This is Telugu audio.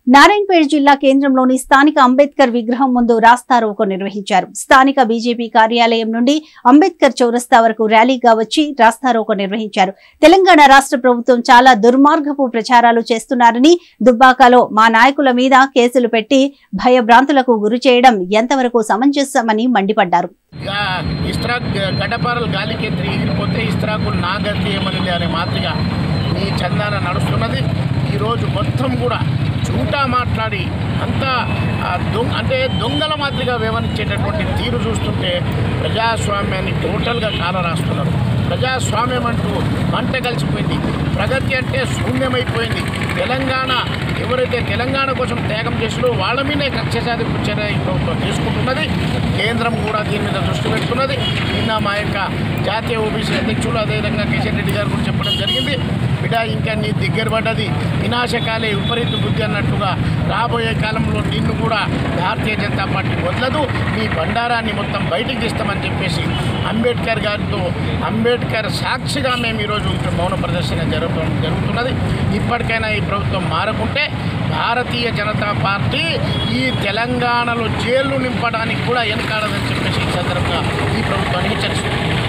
నారాయణపేట జిల్లా కేంద్రంలోని స్థానిక అంబేద్కర్ విగ్రహం ముందు రాస్తారోకో నిర్వహించారు. స్థానిక బీజేపీ కార్యాలయం నుండి అంబేద్కర్ చౌరస్తా వరకు ర్యాలీగా వచ్చి రాస్తారోకో నిర్వహించారు. తెలంగాణ రాష్ట్ర ప్రభుత్వం చాలా దుర్మార్గపు ప్రచారాలు చేస్తున్నారని, దుబ్బాకలో మా నాయకుల మీద కేసులు పెట్టి భయభ్రాంతులకు గురి చేయడం ఎంతవరకు సమంజసమని మండిపడ్డారు. ఈ రోజు మొత్తం కూడా చూటా మాట్లాడి అంతా దొంగల మాదిరిగా వ్యవహరించేటటువంటి తీరు చూస్తుంటే ప్రజాస్వామ్యాన్ని టోటల్గా కాలరాస్తున్నారు. ప్రజాస్వామ్యం అంటూ మంట కలిసిపోయింది. ప్రగతి అంటే శూన్యమైపోయింది. తెలంగాణ ఎవరైతే తెలంగాణ కోసం త్యాగం చేసినో వాళ్ళ మీదే కక్ష సాధింపు చర్య ఈ ప్రభుత్వం తీసుకుంటున్నది. కేంద్రం కూడా దీని మీద దృష్టి పెడుతున్నది. నిన్న మా యొక్క జాతీయ ఓబీసీ అధ్యక్షులు అదేవిధంగా కిషన్ రెడ్డి గారు కూడా చెప్పడం జరిగింది. బిడ్డ ఇంకా నీ దగ్గర పడ్డది వినాశకాలే విపరీత బుద్ధి అన్నట్టుగా రాబోయే కాలంలో నిన్ను కూడా భారతీయ జనతా పార్టీ వదలదు, నీ బండారాన్ని మొత్తం బయటికి తీస్తామని చెప్పేసి అంబేద్కర్ గారితో అంబేద్కర్ సాక్షిగా మేము ఈరోజు మౌన ప్రదర్శన జరుగుతున్నది. ఇప్పటికైనా ఈ ప్రభుత్వం మారకుంటే భారతీయ జనతా పార్టీ ఈ తెలంగాణలో జైళ్లు నింపడానికి కూడా వెనకాడదని చెప్పేసి ఈ సందర్భంగా ఈ ప్రభుత్వాన్ని హెచ్చరిస్తుంది.